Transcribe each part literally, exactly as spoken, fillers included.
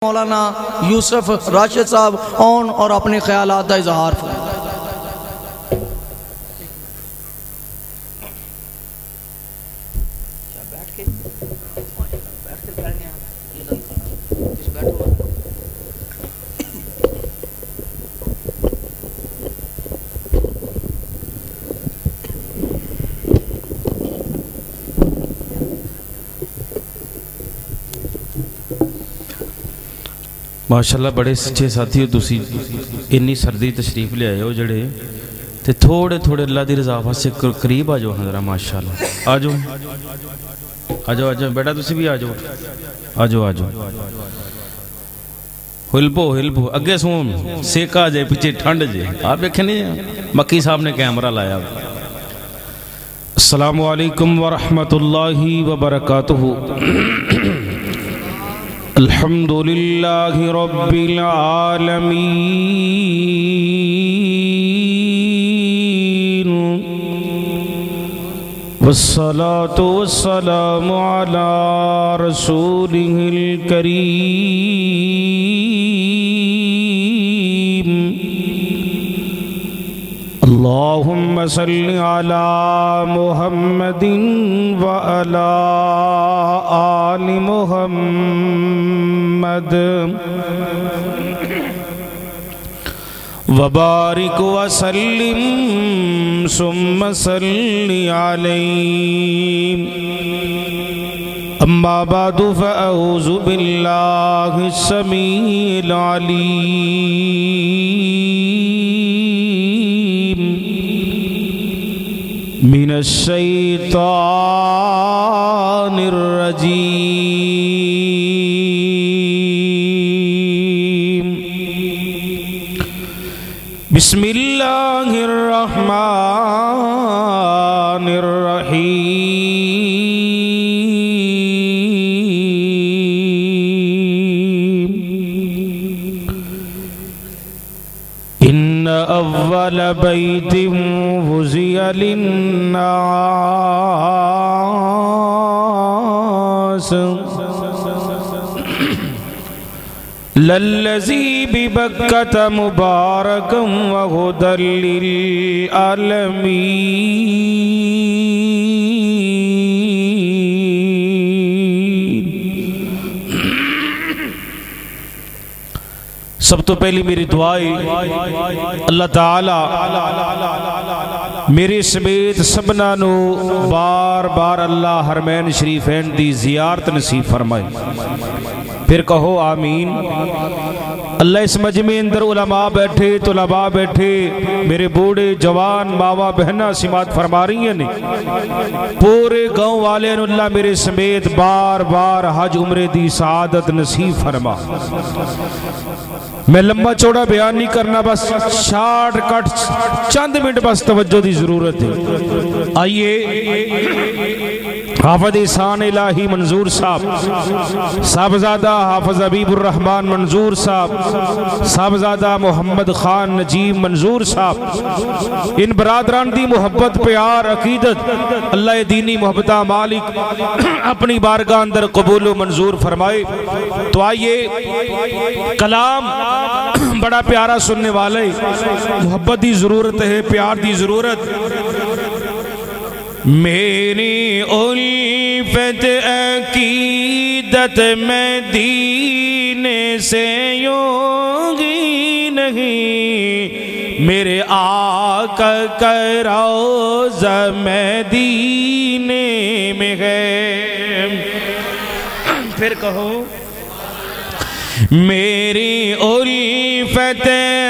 मौलाना यूसुफ राशिद साहब ऑन और अपने ख्यालात का इजहार फरमाएं। माशाअल्लाह बड़े सच्चे साथी हो तुसी। इन्नी सर्दी तशरीफ ले आए हो जड़े ते थोड़े थोड़े अल्लाह की रजा वास्ते करीब आ जाओ। जरा माशाअल्लाह आ जाओ आ जाओ आ जाओ बेटा तुसी भी आ जाओ आ जाओ आ जाओ। हिलपो हिलपो अगे सोन सेका जे पीछे ठंड जे आप देखे नहीं मक्की साहब ने कैमरा लाया। अस्सलामु अलैकुम व रहमतुल्लाहि व बरकातुहू। अल्हम्दुलिल्लाहि रब्बिल आलमीन वस्सलातु वस्सलामु अला रसूलिहिल करीम। अल्लाहुम्मा सल्लि अला मुहम्मदिन व अला आलि मुहम्मद व बारिक व सल्लिम सुम्मा सल्लि अलैहि। अम्मा बादु फअऊज़ु बिल्लाहि समीइल अलीम मिनश्शैतानिर रजीम। बिस्मिल्लाहिर रहमानिर रहीम। इन्ना अव्वल बैतिन वुज़िया लिन्नास लल्लज़ी बिबक्कत मुबारकम व हुदल लिल आलमीन। सब तो पहली मेरी दुआई अल्लाह ताला मेरे समेत सबना नु बार बार अल्लाह हरमैन शरीफैन दी जियारत नसीब फरमाए। फिर कहो आमीन। अल्लाह इस मजमे अंदर उलमा बैठे तुलबा बैठे मेरे बूढ़े जवान मावा बहना सिमात फरमा रही हैं। पूरे गाँव वाले अल्लाह मेरे समेत बार बार हज उम्रे दी सआदत नसीब फरमा। मैं लंबा चौड़ा बयान नहीं करना, बस शार्ट कट चंद मिनट बस तवज्जो की जरूरत है। आइए हाफिज़ एहसान इलाही मंजूर साहब, साहबजादा हाफिज़ हबीबुर रहमान मंजूर साहब, साहबजादा मोहम्मद खान नजीब मंजूर साहब, इन बरादरान दी मोहब्बत प्यार अकीदत अल्लाह दीनी मोहब्बत मालिक अपनी बारगाह अंदर कबूल मंजूर फरमाए। तो आइए कलाम बड़ा प्यारा सुनने वाले, मोहब्बत की जरूरत है, प्यार की जरूरत। मेरी उल्फत अकीदत में दीने से योगी नहीं, मेरे आका का रोज़ा मदीने में है। फिर कहो मेरी उल्फत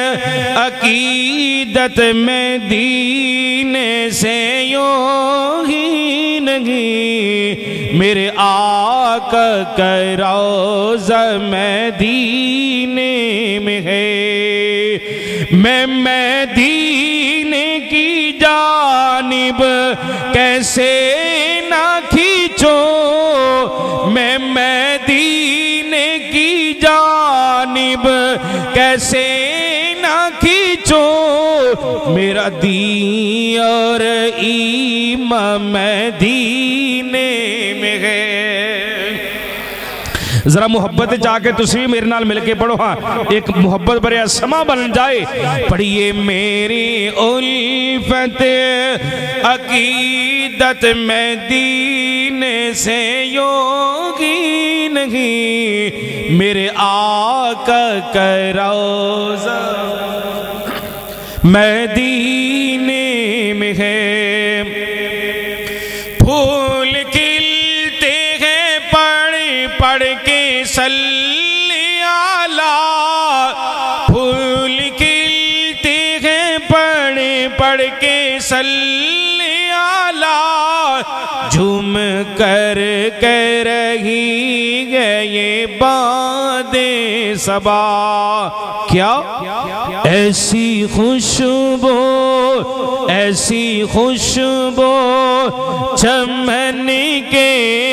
अकीदत में दीने से योगी नहीं, मेरे आका का रोज़ा मदीने में है। मैं मदीने की जानिब कैसे ना खींचो, मैं मदीने की जानिब कैसे ना खींचो, मेरा दीन और ईमान मदीने में है। जरा मुहब्बत जाके तुम भी मेरे नाल मिल के पढ़ो। हाँ एक मुहब्बत भरिया समा बन जाए। पढ़िए मेरी उल्फत अकीदत में दीन से योगी नहीं, मेरे आका का रोज़ा मदीने में है। फूल खिलते हैं पढ़ पढ़ के सल्ली आला, फूल खिलते हैं पढ़ पढ़ के सल्ली आला, झूम कर कह रही है ये बातें सबा। क्या ऐसी खुशबू ऐसी खुशबू चमन के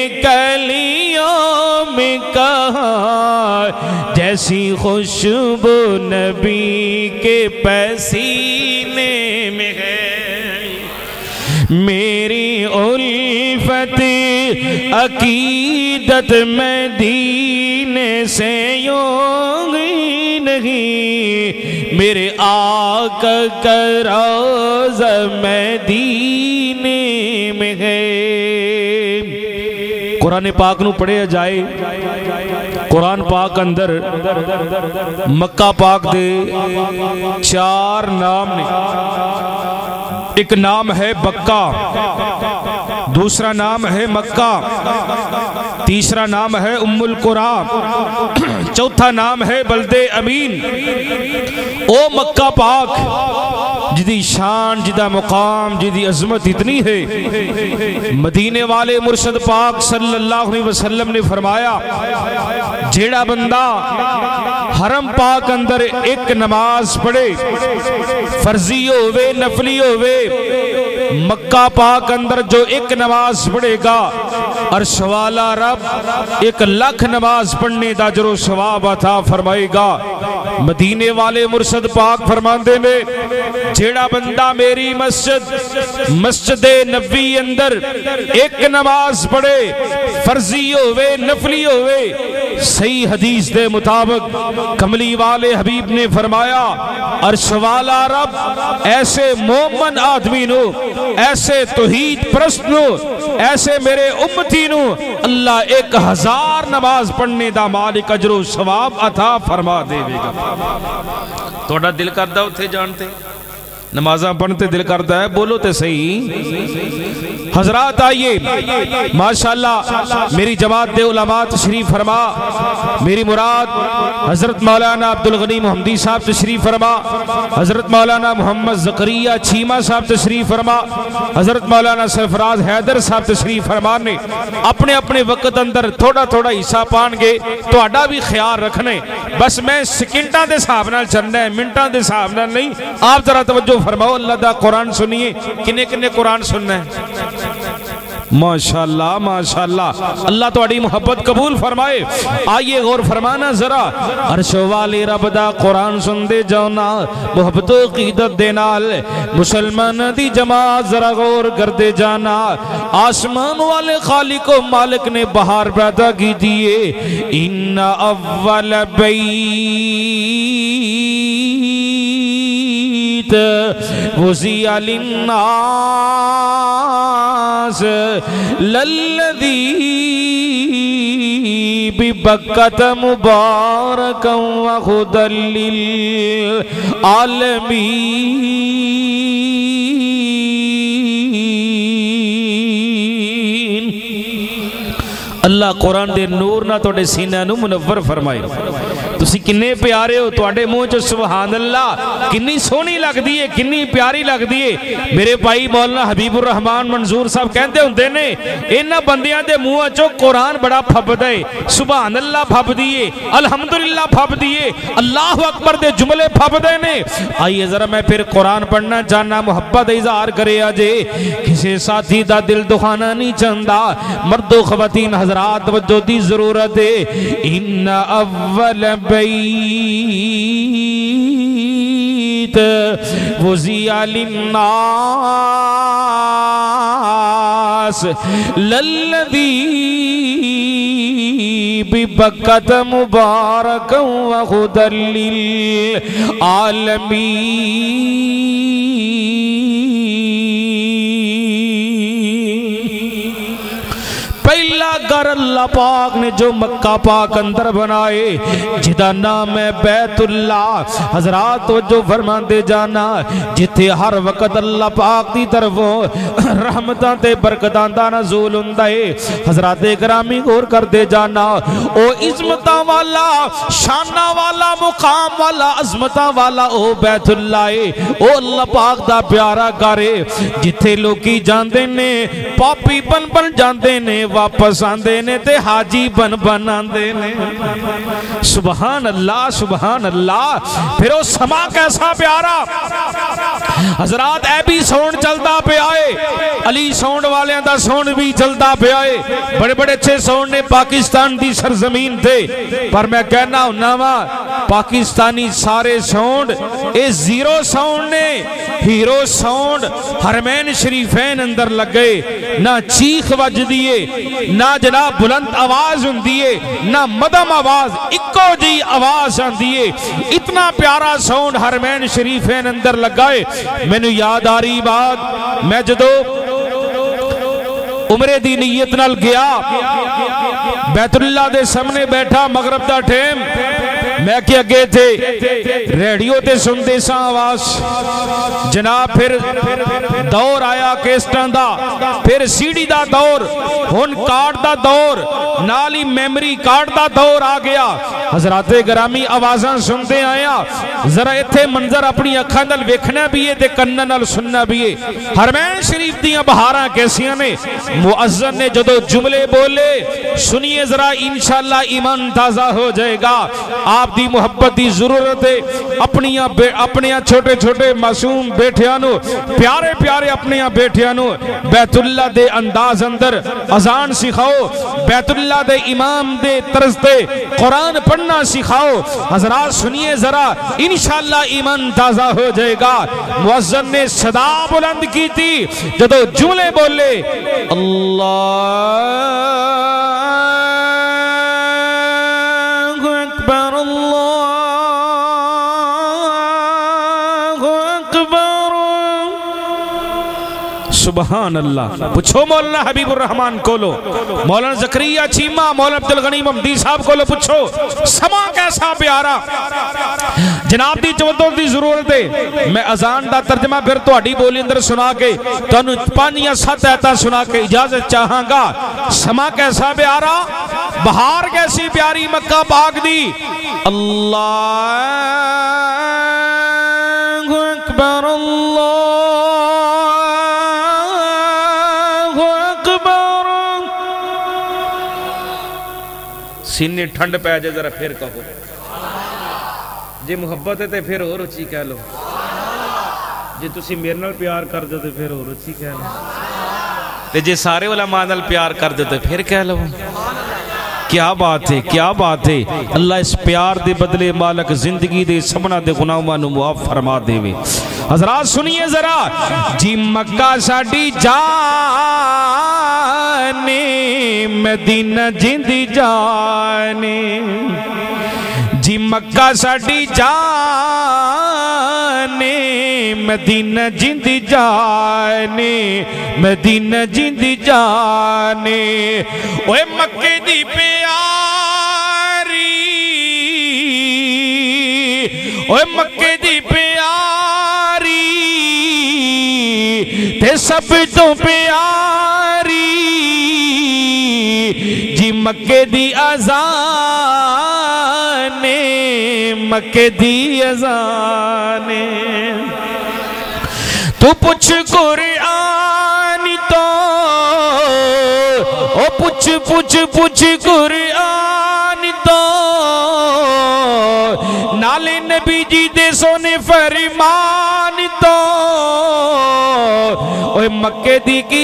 कलियों में कहाँ, जैसी खुशबू नबी के पसीने में है। मेरी उल्फत अकीदत में दीने से योगी नहीं, मेरे आका का रोज़ा मदीने में है। कुरान पाक नू पढ़िया जाए। कुरान पाक अंदर मक्का पाक दे चार नाम ने। एक नाम है बक्का, दूसरा नाम है मक्का, तीसरा नाम है उम्मुल कुरा, चौथा नाम है बल्दे अमीन। ओ मक्का पाक जिदी शान जिदा मुकाम जिदी अजमत इतनी है, मदीने वाले मुर्शद पाक सल्लल्लाहु अलैहि वसल्लम ने फरमाया जेड़ा बंदा हरम पाक अंदर एक नमाज पढ़े, फर्जी होवे नफली होवे, मक्का पाक अंदर जो एक नमाज पढ़ेगा अर्श वाला रब एक लाख नमाज पढ़ने दा जरो सवाब अता फरमाएगा। मदीने वाले मुर्शद पाक फरमाते ने जेड़ा बंदा मेरी मस्जिद मस्जिद नबी अंदर एक नमाज पढ़े, फर्जी होवे नफली होवे, सही हदीस दे मुताबिक कमली वाले हबीब ने फरमाया अर्श वाला रब ऐसे मोमन आदमी नो, ऐसे तौहीद परस्त नो, ऐसे मेरे उम्मती नो अल्लाह एक हजार नमाज पढ़ने दा मालिक अजरो सवाब अता फरमा देगा। थोड़ा दिल करदा उत्थे जानते नमाजा पढ़ते दिल करता है, बोलो तो सही। हजरात आइए माशाल्लाह मेरी जमात दे उलमा तशरीफ फरमा, मेरी मुराद हजरत मौलाना अब्दुल गनी मोहम्मदी साहब तशरीफ फरमा, हजरत मौलाना मोहम्मद ज़करिया चीमा साहब तशरीफ फरमा, हजरत मौलाना सरफराज हैदर साहब तशरीफ फरमा ने अपने अपने वक्त अंदर थोड़ा थोड़ा हिस्सा पाएंगे। तो भी ख्याल रखने बस मैं सेकंडा के हिसाब नाल चलना है, मिनटा के हिसाब नाल नहीं। आप जरा तवज्जो फरमाओ, अल्लाह दा कुरान सुनिए। किन्ने किन्ने कुरान सुनना है? माशाल्लाह माशाल्लाह, अल्लाह तुहाडी मोहब्बत कबूल फरमाए। आइए गौर फरमाना जरा, अर्श वाले रब दा कुरान सुनदे जाओ ना मोहब्बत अकीदत दे नाल। मुसलमान दी जमात जरा गौर करदे जाना। आसमान वाले खालिक व मालिक ने बहार पैदा की दिए। इन्ना अव्वल बैत वुज़िया लिन्नास लल्लज़ी बिबक्कत मुबारकन व हुदल लिल आलमीन। अल्लाह कुरान दे नूर ना तोड़े सीना नू मुनव्वर फरमाए। तुसी किन्ने प्यारे हो, तुहाडे मुंह च सुभान अल्लाह किन्नी सोहनी लगदी है, किन्नी प्यारी लगदी है। मेरे भाई मौलाना हबीबुर रहमान मंजूर साहब कहते होंदे ने इन्हां बंदियां दे मुंह चों कुरान बड़ा फबदा है। सुभान अल्लाह फबदी है, अल्हम्दुलिल्लाह फबदी है, अल्लाहु अकबर दे जुमले फबदे ने। आइए जरा मैं फिर कुरान पढ़ना चाहना, मुहब्बत इजहार करे अजे किसी साथी दा दिल दुखाना नहीं चाहता। मर्दो खवातीन हजरात तवज्जो दी जरूरत है। इन्ना अव्वल बैत वुज़िया लिन्नास लल्लज़ी बिबकत मुबारक व हुदल लिल आलमीन। पहला घर अल्लाह पाक ने जो मक्का पाक अंदर बनाए जिदा नाम है बैतुल्ला। हजरात तो जो फरमाते जाना जिथे हर वक्त अल्लाह पाक की तरफों रहमतां ते बरकतां दा नज़ूल हुंदा है। हजरात गिरामी गौर करते जाना ओ इज़्मतां वाला शाना वाला मुकाम वाला अज़मतां वाला ओ बैतुल्ला है। ओ अल्लाह पाक दा प्यारा घर है जिथे लोकी जांदे ने पापी बन बन जांदे ने वापस आंदे ने ते हाजी बन बन आंदे ने। सुभान अल्लाह सुभान अल्लाह। फिर वो समा कैसा प्यारा। हजरात ऐ भी सौन चलता पे आए अली सौन वाले दा सौन भी चलता पे आए। बड़े बड़े अच्छे सौन ने पाकिस्तान की सरजमीन थे पर मैं कहना हुन्ना वा पाकिस्तानी सारे सौंड ए जीरो साउंड ने हीरो साउंड हरमैन शरीफैन अंदर लगे। ना चीख वजदी है ना जनाब बुलंद आवाज हुंदी है ना मदम आवाज इको जी आवाज आंदी है। इतना प्यारा साउंड हरमैन शरीफैन अंदर लगा है। मैनू याद आ रही बात मैं जदों उमरे दी नीयत नाल गया बैतुल्ला दे सामने बैठा मगरब दा टाइम मैं कि अगे थे रेडियो ते सुनते सा आवाज जनाब। फिर दौर आया कैस्टां दा फिर सीडी दा दौर हुन कार्ड दा दौर नाल ही मेमोरी कार्ड दा दौर आ गया। हजराते गिरामी आवाज़ां सुनते आया जरा इत्थे मंजर अपनी अखां नाल वेखना भी है ते कन्नां नाल सुनना भी है। हरमैन शरीफ दियां बहारां कैसियां ने। मुअज्जिन ने जदों जुमले बोले सुनिए जरा इंशाअल्लाह ईमान ताज़ा हो जाएगा। आप दी मुहब्बत की जरूरत है। अपनी अपने छोटे छोटे मासूम बेटियां नु प्यारे प्यारे अपने बेटियां नु बैतुल्ला दे अंदाज अंदर अजान सिखाओ। बैतुल्ला दे इमाम दे तर्ज ते कुरान पढ़ना सिखाओ। हजरात सुनिए जरा इंशाअल्लाह ईमान ताज़ा हो जाएगा। मुअज्जिन ने सदा बुलंद की थी जदों जुमले बोले सुभान अल्लाह। पूछो मौलाना हबीबुर रहमान को लो मौलाना जकरिया चीमा मौलाना अब्दुल गनी ममदी साहब को लो पूछो समा कैसा प्यारा। जनाब दी तवज्जो दी जरूरत है। मैं अजान दा तर्जमा फिर तुहाडी बोली अंदर सुना के तुहानू पांच या सत्त आयतां सुना के इजाजत चाहांगा। समा कैसा प्यारा बहार कैसी प्यारी मक्का पाक दी। अल्लाहु अकबर अल्लाह सीने ठंड पै जाए जरा फिर कहो जे मुहब्बत है तो फिर और उची कह लो जे तुसी मेरे नाल प्यार कर दो तो फिर और उची कह लो ते जे सारे उलमा नाल प्यार कर दो तो फिर कह लो। क्या बात है क्या बात है। अल्लाह इस प्यार दे बदले मालक जिंदगी दे सबना दे गुनाहां नू मुआफ फरमा देवे। हजरात सुनिए जरा जी मक्का साडी जाने मदीना जिंदी जाने जी मक्का साडी जाने मदीना जिंदी जाने मदीना जिंदी जाने। ओए मक्के दी प्यारी ओए मक्के दी प्यारी ते सब तो प्यारी जी मक्के दी अज़ाने मक्के दी अज़ाने। तू पुछ कुरआन तो ओ पुछ पुछ पुछ कुरआन तो नाले नबी जी दे सोने फरमान तो ओए मक्के दी की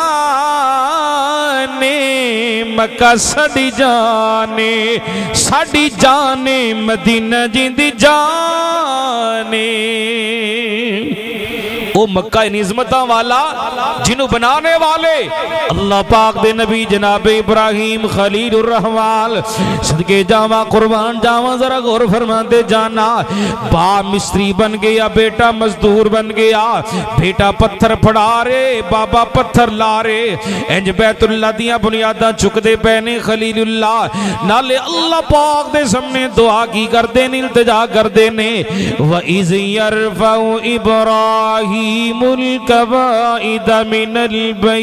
शाने मक्का साडी जाने साडी जाने मदीना जिंदी जाने। ओ वो मक्का निज़मता वाला जिन्हों बनाने वाले अल्लाह पाक दे नबी जनाब इब्राहिम खलीलुर रहमान सदके जावा कुर्बान जावा जरा गौर फरमाते जाना। बाप मिस्त्री बन गया, बेटा मजदूर बन गया, बेटा पत्थर फड़ा रे, बाबा पत्थर ला रे, इंज बैतुल्ला दियां बुनियादां चुकदे पे ने खलीलुल्लाह नाले अल्लाह पाक दे सामने दुआ की करदे ने, इल्तिजा करदे ने। व इज़ यरफउ इब्राहीमुल कवाइद मिनल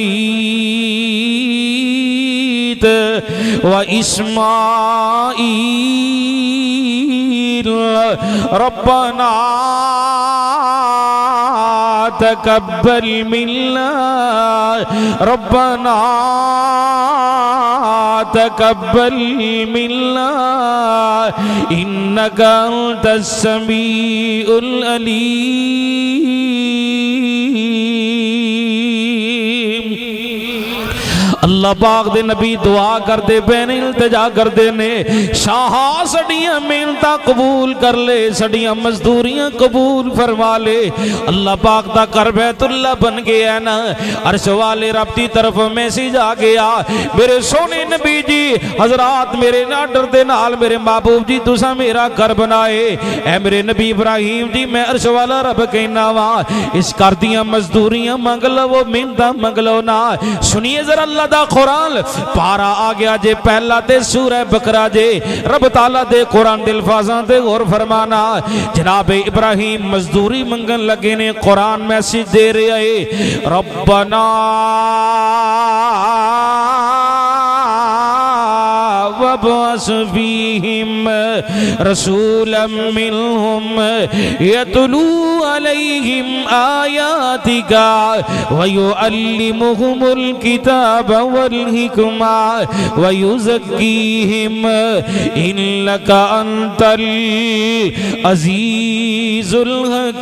बैत व इस्माईल रब्बना तकब्बल मिन्ना रब्बना तकब्बल मिन्ना इन्नका अंतस समीउल अलीम। अल्लाह पाक दे नबी दुआ करते पे ने, इल्तिजा करते ने, शाह सड़ियां मेहनत कबूल कर ले, सड़ियां मजदूरियां कबूल फरमा ले। अल्लाह पाक दा कर बैतुल्ला बन गया ना, अर्श वाले रब की तरफ मैसेज आ गया, मेरे सोने नबी जी हजरात मेरे नाडर दे नाल मेरे महबूब जी तुसा मेरा घर बनाए। ऐ मेरे नबी इब्राहिम जी मैं अर्श वाला रब कहना वा, इस कर दियां मजदूरियां मंग लो, मेहनत मंग लो ना। सुनिए जरा अल्लाह दा कुरान पारा आ गया जे पहला ते सूरह बकरा जे रब ताला दे कुरान दिल फाजा ते गौर फरमाना। जनाब इब्राहिम मजदूरी मंगन लगे ने, कुरान मैसेज दे रहा है रब्बना वबअस फीहिम रसूलन मिनहुम यतलू अलैहिम आयातिका व युअल्लिमुहुमुल किताब वल हिकमा व युज़क्कीहिम इन्नका अंतल अज़ीज़ुल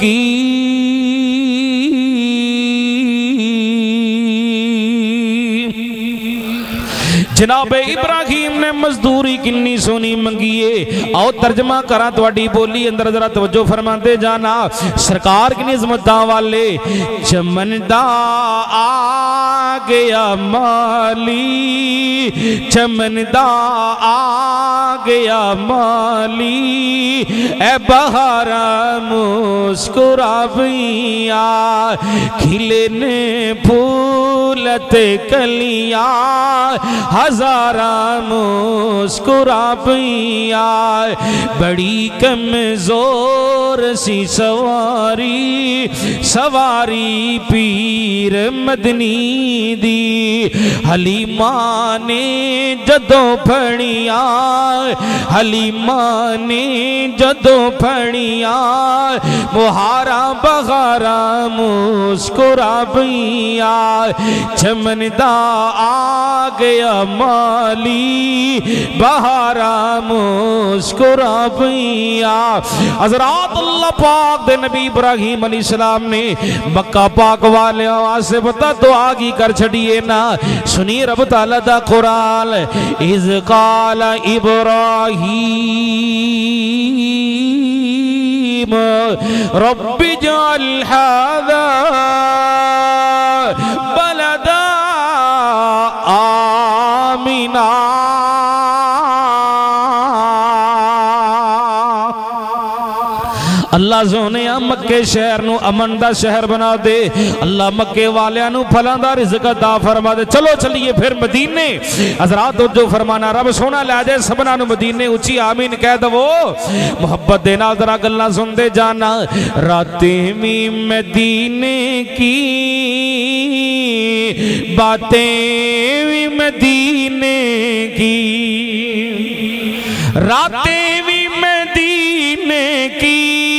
हकीम। जनाब इब्राहिम ने मजदूरी किन्नी सोनी मंगी है। आओ तर्जमा करा थोड़ी बोली अंदर जरा तवज्जो फरमाते जाना। सरकार की निज़मता वाले चमनदा आ गया माली, चमनदा आ गया माली, ए बहारा मुस्कुराविया, खिले ने फूलते कलिया, हजारा मुस्कुराविया, बड़ी कमजोर सी सवारी, सवारी पीर मदनी दी, हलीमा ने जदों फड़िया, हलीमा ने जदों फड़िया, मुहारा बहारा मुस्कुराविया, चमनदा आ गया माली, बहारा मुस्कुराविया। हज़रात अल्लाह पाक दे नबी इब्राहिम अलैहिस्सलाम ने मक्का पाक वाले से बता दुआ की कर छड़िए ना। सुनिए रब ताला दा कुरान इज़ क़ाल इब्राहीम रब्बि जअल हाज़ा बलदा आमिना। अल्लाह सोने मक्के शहर नू अमन दा शहर बना दे। अल्लाह मक्के वालियां नू फलां दा रिज़्क अता फरमा दे। चलो चलिए फिर मदीने। हज़रात जो फरमाना रब सोना लै जाए सबना नू मदीने। उची आमीन कह दवो। मोहब्बत दे नाल जरा गल्लां सुनते जाना। रातें भी मदीने की, बातें भी मदीने की, रातें भी मदीने की,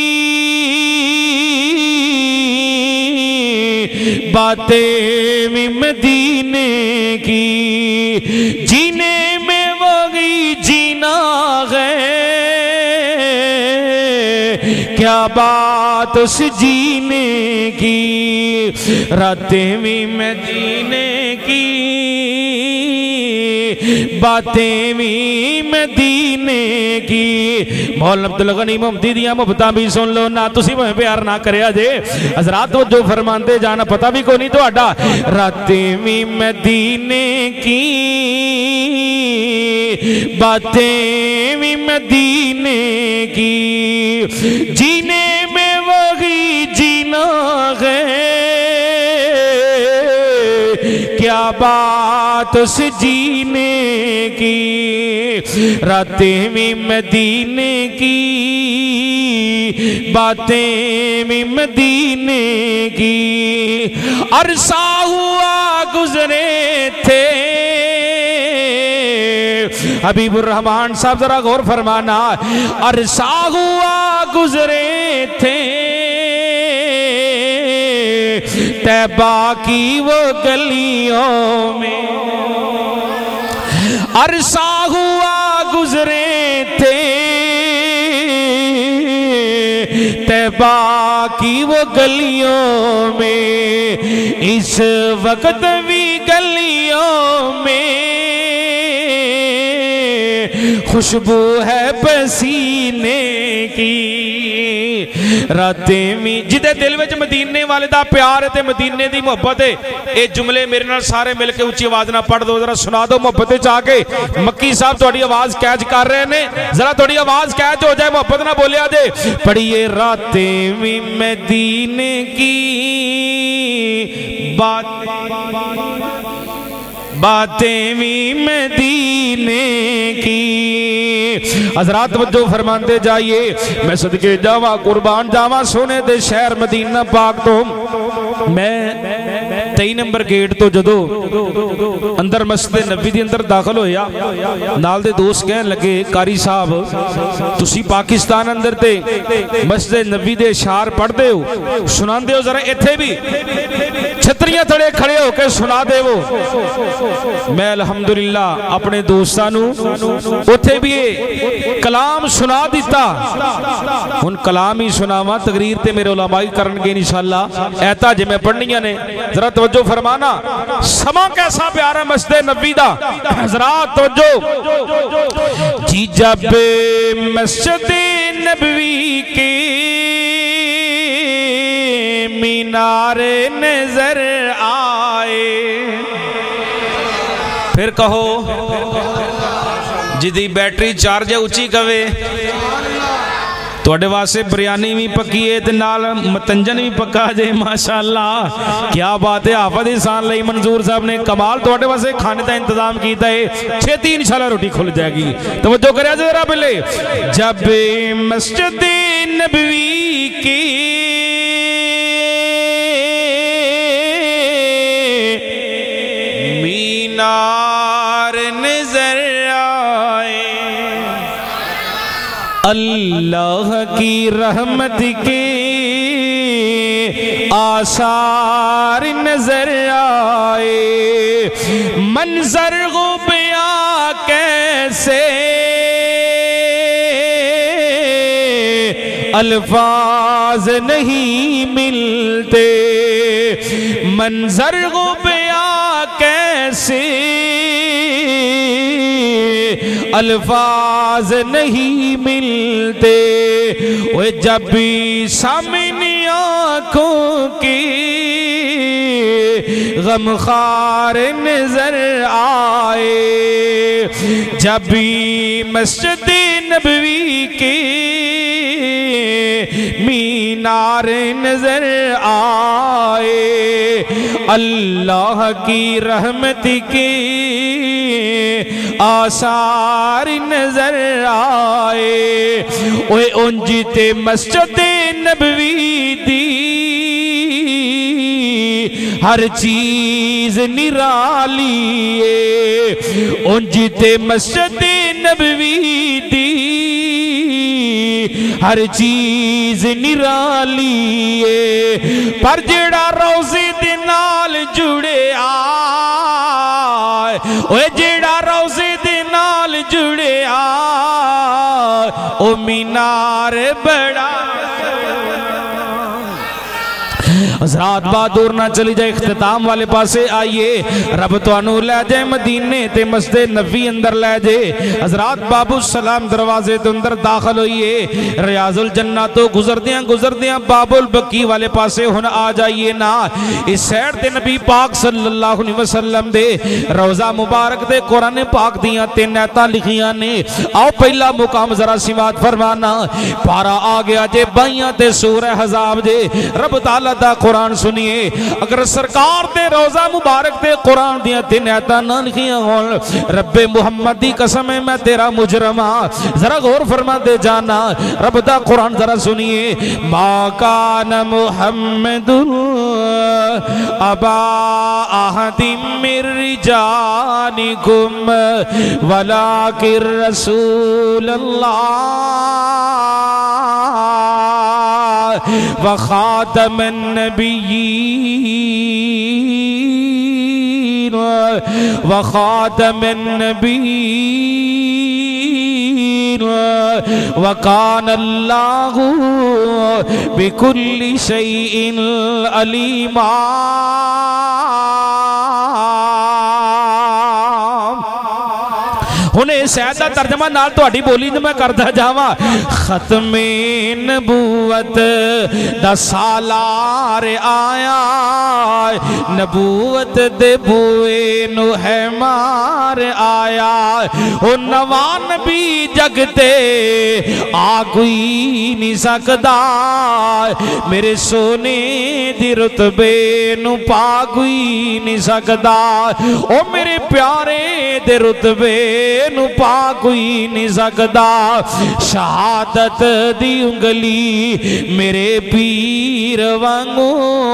बातें भी मदीने की, जीने में वही जीना है, क्या बात उस जीने की, रातें भी मदीने की, बातें भी मदीने की। मौलाना अब्दुल गनी मुहम्मदी दियां मुहब्बतां भी सुन लो ना, तुसी भावें प्यार ना करिया जे। हज़रात जो फरमाते जाना पता भी कोई नहीं तुहाडा। रातें भी मदीने की, बातें भी मदीने की, जीने में वही जीना है, क्या बात उस जीने की। रातें भी मदीने की, बातें भी मदीने की। अरसा हुआ गुजरे थे, हबीबुर रहमान साहब जरा गौर फरमाना। अरसा हुआ गुजरे थे, तैबा की वो गलियों में। अरसा हुआ गुजरे थे, तैबा की वो गलियों में। इस वक्त भी गलियों में खुशबू है पसीने की। रातें में जिदे दिल में मदीने वाले दा प्यार है ते मदीने दी मोहब्बत है। ये जुमले मेरे नाल सारे मिलके उच्ची आवाज ना पढ़ दो, जरा सुना दो मोहब्बत जाके। मक्की साहब थोड़ी आवाज कैच कर रहे ने, जरा थोड़ी आवाज कैच हो जाए, मोहब्बत ना बोलिया दे। पढ़िए रातें भी मदीने की, बात बातें भी मदीने की। हजरात वजो फरमाते जाइए, मैं सदके जावा कुर्बान जावा सोने दे शहर मदीना पाक तो। मैं तेई नंबर गेट तो जदों अंदर मस्जिद नबी दे अंदर दाखिल होया, नाल दे दोस्त कहन लगे कारी साहब तुसी पाकिस्तान अंदर ते मस्जिद नबी दे इशार पढ़ते हो, सुनाते हो, जरा इत्थे भी छतरियां थड़े खड़े होकर सुना देवो। मैं अल्हम्दुलिल्लाह अपने दोस्तां उथे भी कलाम सुना दिता। हुण कलाम ही सुनावा, तकरीर ते मेरे उलमाई करनगे इंशाअल्लाह। ऐता जिमें पढ़नियां ने, जरा तवज्जो फरमाना। समा कैसा प्यारा मस्जिद नबी दा, हज़रात तवज्जो जी। जब मस्जिद नबवी के मीनारे नजर आए, फिर कहो जिदी बैटरी चार्ज है उची कवे। थोड़े वास्ते बिरयानी भी पक्की है ते नाल मतंजन भी पक्का जे। माशाअल्लाह क्या बात है। हाफिज़ इंसान लई मंजूर साहब ने कमाल थोड़े वास्ते खाने का इंतजाम किया है। छेती इंशाअल्लाह रोटी खुल जाएगी। तवज्जो करिया जरा पहले। जब मस्जिद नबवी की मीनार नजर आए, अल्लाह की रहमत के आसार नजर आए। मंजर को बयां कैसे अल्फाज नहीं मिलते, मंजर को बयां कैसे अल्फाज नहीं मिलते। वो जब भी सामने आँखों की गमखार नजर आए, जब भी मस्जिद नबवी के मीनार नजर आए, अल्लाह की रहमत के आसार नजर आए। ओए उंजते मस्जिद नबवी दी हर चीज निराली है। उंजते मस्जिद नबवी दी हर चीज निराली है। पर जेड़ा रोज़े दे नाल जुड़े आए, ओए जेड़ा रोज़े दे नाल जुड़े आए, ओ मीनार बड़ा हजरात बहादुर ना चली जाए, इख्तिताम वाले पासे आइए। रब तुहानू लै जाए मदीने ते मस्जिद नबी अंदर लै जाए। हजरात बाबू सलाम दरवाजे तो अंदर दाखिल होइए। रियाजुल जन्नत तो गुजरदियां गुजरदियां बाबुल बकी वाले पासे हुन आ जाइए ना। इस साइड ते नबी पाक सल्लल्लाहु अलैहि वसल्लम दे रोजा मुबारक दे कुरान पाक दियां तीन आयतां लिखियां ने। आओ पहला मुकाम जरा सिमात फरमाना। पारा आ गया जे बाइयां ते सूरह हज़ाब जे रब ताला दा कुरान सुनिए। अगर सरकार दे रोजा मुबारक दे कुरान दियां तीन आयतां ना लिखियां होन, रब्बे मुहम्मद दी कसम है मैं तेरा मुजरम हां। जरा गौर फरमा दे जाना, रब दा कुरान जरा सुनिए। मा कान मुहम्मदुन अबा अहदिम मिर रिजालिकुम वलाकिर रसूलल्लाह व खातमन नबिय्यीन व खातमन नबिय्यीन व कान अल्लाहु बिकुल्लि शैइन अलीमा। हुणे सैदा तर्जमा नाल तुहाडी बोली ने मैं करदा जावा। खत्मे नबूवत दा सालार आया, नबूवत दे बुए नु है मार आया। ओ नवा नबी जगते आ कोई नहीं सकदा, मेरे सोने दी रुतबे नु पा कोई नहीं सकदा। ओ मेरे प्यारे दे रुतबे नु पा कोई नहीं सकदा। शहादत दी उंगली मेरे पीर वांगू,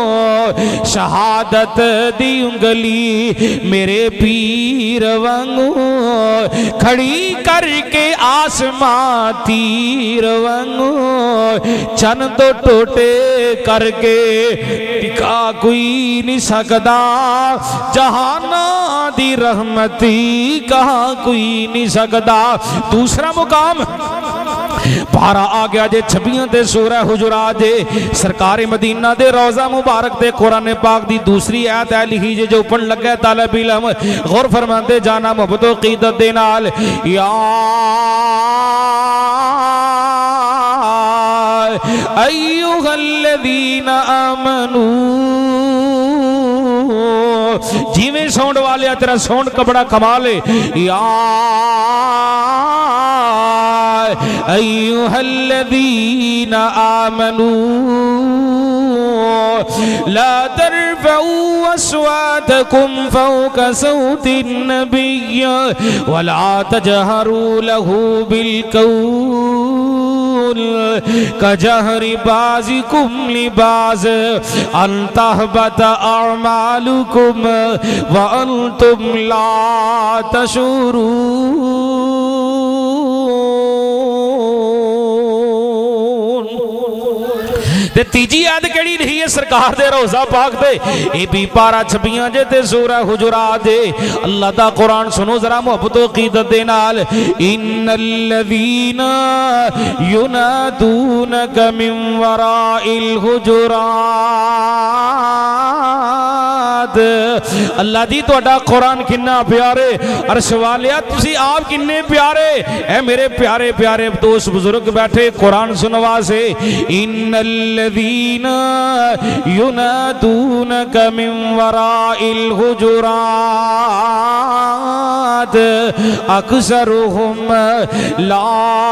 शहादत दी उंगली मेरे पीर वांगू, खड़ी करके आसमां तीर वांगू, चन तो टोटे करके टिका कोई नहीं सकदा। जहाना दी रहमती कहा कोई नहीं सकदा। दूसरा मुकाम पारा आ गया जे छबियां ते सूरह हुजुरात जे सरकार मदीना दे रोजा मुबारक दे कुरान पाक दी दूसरी आयत है लिखी जे जो पढ़न लगा तालिब इल्म गौर फरमाते जाना मोहब्बत व क़ीदत दे नाल। या अय्युहल्लज़ीना आमनू, जिवें साउंड वाले तेरा साउंड का बड़ा कमाल है। या अय्युहल्लज़ीना आमनू ला तर्फ़ऊ अस्वातकुम फ़ौक़ सौतिन नबिय्य वला तजहरू लहू बिलक़ौल कजहरि बाज़िकुम लिबाज़ अन तहबत अअमालुकुम व अंतुम ला तशऊरून। तीजी आयत केड़ी रही है सरकार दे रोजा पाक दे, ए भी पारा छबियां जे ते सूरह हुजुरात दे। अल्लाह दा कुरान सुनो जरा मोहब्बत व क़ीदत दे नाल। इन्नल्लज़ीना युनादूनक मिन वराइल हुजुरात। अल्लाह दी तुहाडा कुरान किन्ना प्यारे, अर्श वालिया तुसी आप किन्ने प्यारे। ए मेरे प्यारे प्यारे दोस्त बुजुर्ग बैठे कुरान सुनवा से। इन्नल्लज़ीना युनादूनक मिन वराइल हुजुरात अक्सरुहुम ला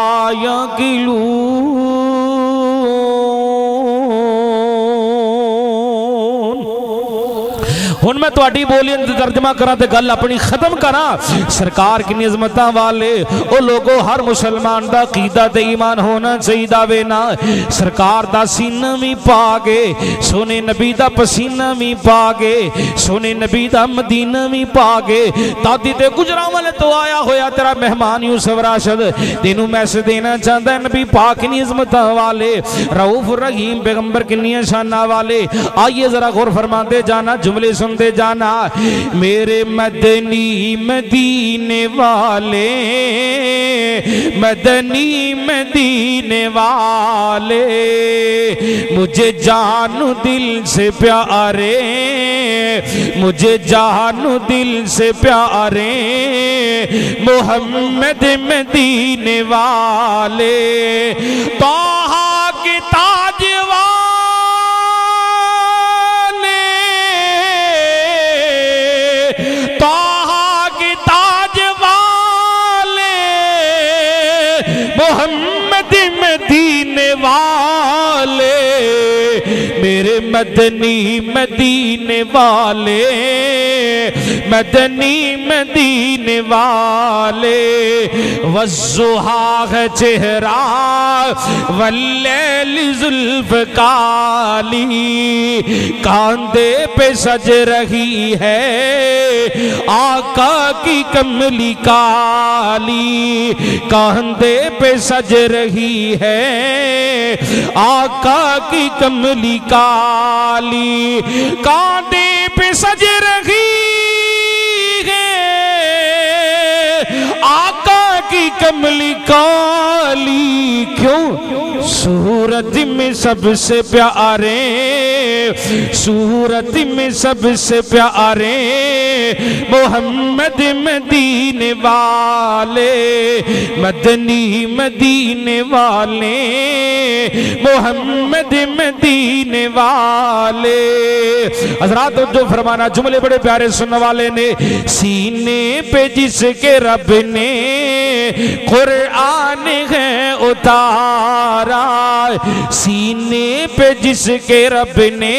यक़िलून। हुण मैं तुहाडी बोली तर्जमा करा ते गल अपनी खत्म करा। सरकार किन्नी अजमतां वाले ओ लोगो, हर मुसलमान दा अकीदा ते ईमान होना चाहिदा वे ना। सरकार दा सीना भी पा के, सोने नबी दा पसीना भी पा के, सोने नबी दा मदीना भी पा के, दादी ते गुजरां वाले तो आया होया तेरा मेहमान यूसुफ राशिद तेनू मैसेज देना चाहता है। नबी पाक किन्नी अजमतां वाले, रऊफ रहीम पैगंबर किन्नी शाना वाले। आइए जरा गौर फरमाते जाना, जुमले सुन सुनते जाना। मेरे मदनी मदीने वाले, मदनी मदीने वाले, मुझे जानू दिल से प्यारे, मुझे जानू दिल से प्यारे, मोहम्मद मदीने वाले। ताहा के ताज वाले, ताहा के ताज वाले, मोहम्मद मदीने वाले, मेरे मदनी मदीने वाले, मदनी मदीने वाले। वज़्ज़ुहा है चेहरा, वल्लैल ज़ुल्फ़ काली, कांधे पे सज रही है आका की कमली काली, कांधे पे सज रही है आका की कमली काली, कांधे पे सज रही की कमली काली। क्यों? सूरत में सबसे प्यारे, सूरत में सबसे प्यारे, मोहम्मद मदीने वाले, मदनी मदीने वाले, मोहम्मद मदीने वाले। हज़रात जो फरमाना, जुमले बड़े प्यारे सुनने वाले ने। सीने पे जिसके रब ने कुरान है उतारा, सीने पे जिसके रब ने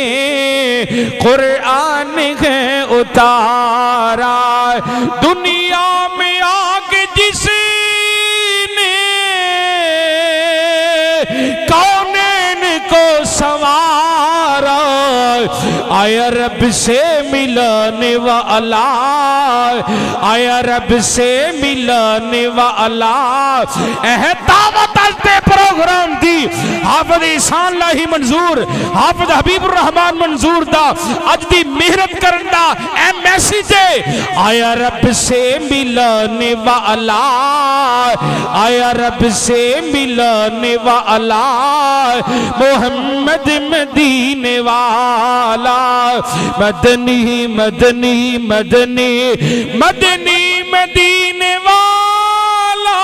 कुरान है उतारा, दुनिया में आके जिसने कौनैन को संवारा, आया रब से मिलाने वाला, आया रब से मिलाने वाला। एहतावत प्रोग्राम दी हाफिज ईसान लाही मंजूर, हाफिज हबीबुर रहमान मंजूर दा अज दी मेहनत करन दा ए मैसेज है। आया रब से मिलाने वाला, आया रब से मिलाने वाला, मोहम्मद मदीने वाला। मदनी मदनी मदनी मदनी मदीने वाला,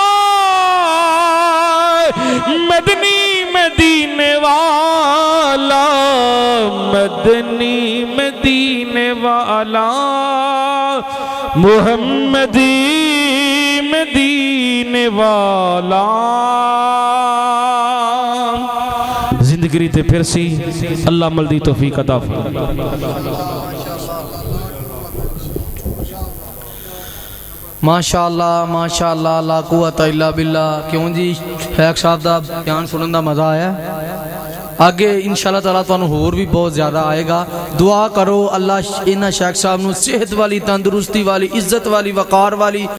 मदनी मदीने वाला, मदनी मदीने वाला, मुहम्मदी मदीने वाला। जिंदगी ते फिर सी अल्लाह अमल दी तौफीक अता फरमाए। माशाअल्लाह माशाअल्लाह, ला कुव्वता इल्ला बिल्लाह। क्यों जी, शेख साहब दा बयान सुनने का मज़ा आया। आगे इंशाअल्लाह ताला तुहानू होर भी बहुत ज़्यादा आएगा। दुआ करो अल्लाह इन्हां शेख साहब नू सेहत वाली, तंदुरुस्ती वाली, इज्जत वाली, वकार वाली